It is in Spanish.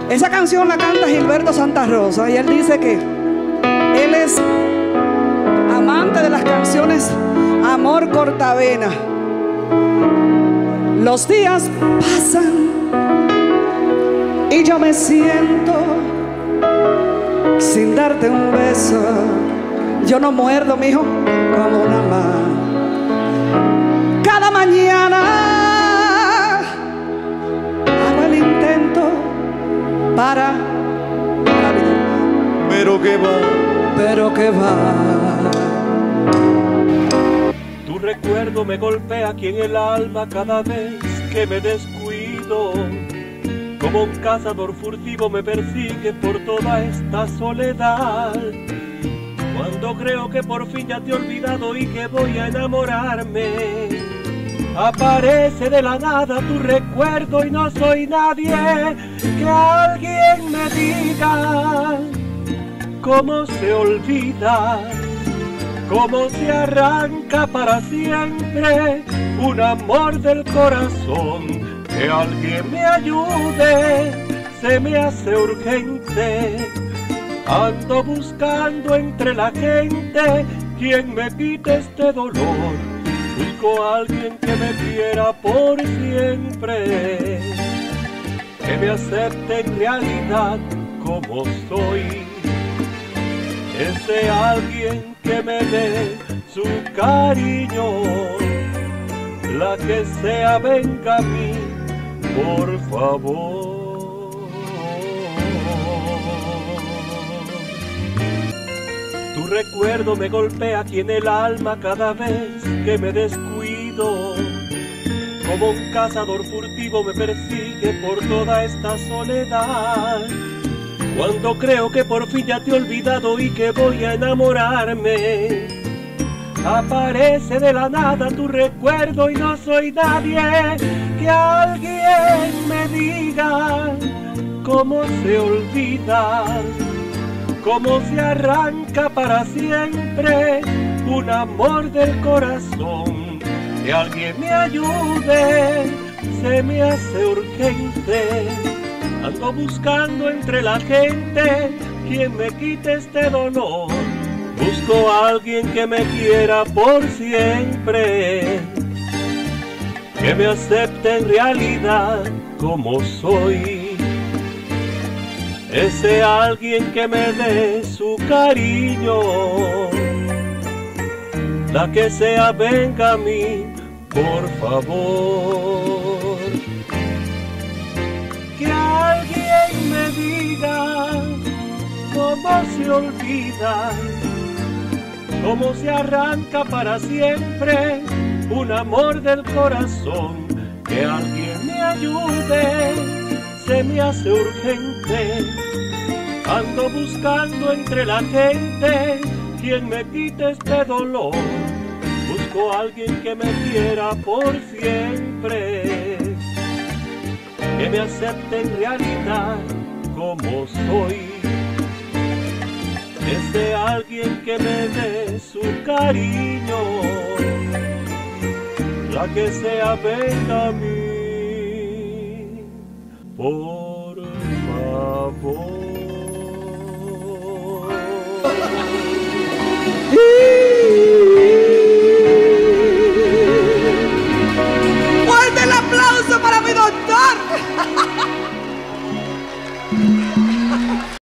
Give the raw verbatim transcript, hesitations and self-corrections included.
Esa canción la canta Gilberto Santa Rosa y él dice que él es amante de las canciones Amor Cortavena. Los días pasan y yo me siento sin darte un beso. Yo no muerdo, mijo, como una más. Cada mañana hago el intento para la vida, pero que va, pero que va. Tu recuerdo me golpea aquí en el alma cada vez que me descuido. Como un cazador furtivo me persigue por toda esta soledad. Cuando creo que por fin ya te he olvidado y que voy a enamorarme, aparece de la nada tu recuerdo y no soy nadie. Que alguien me diga cómo se olvida, cómo se arranca para siempre un amor del corazón. Que alguien me ayude, se me hace urgente. Ando buscando entre la gente quien me quite este dolor. Busco a alguien que me quiera por siempre, que me acepte en realidad como soy. Ese alguien que me dé su cariño, la que sea venga a mí, por favor. Tu recuerdo me golpea aquí en el alma cada vez que me descuido. Como un cazador furtivo me persigue por toda esta soledad. Cuando creo que por fin ya te he olvidado y que voy a enamorarme, aparece de la nada tu recuerdo y no soy nadie. Que alguien me diga cómo se olvida, cómo se arranca para siempre un amor del corazón. Que alguien me ayude, se me hace urgente. Ando buscando entre la gente quien me quite este dolor. Busco a alguien que me quiera por siempre, que me acepte en realidad como soy. Ese alguien que me dé su cariño, la que sea venga a mí, por favor. Que alguien me diga cómo se olvida, cómo se arranca para siempre un amor del corazón. Que alguien me ayude, se me hace urgente. Ando buscando entre la gente quien me quite este dolor. Busco a alguien que me quiera por siempre, que me acepte en realidad como soy. Ese alguien que me dé su cariño, la que sea venga a mí, por favor. ¡Fuerte el aplauso para mi doctor!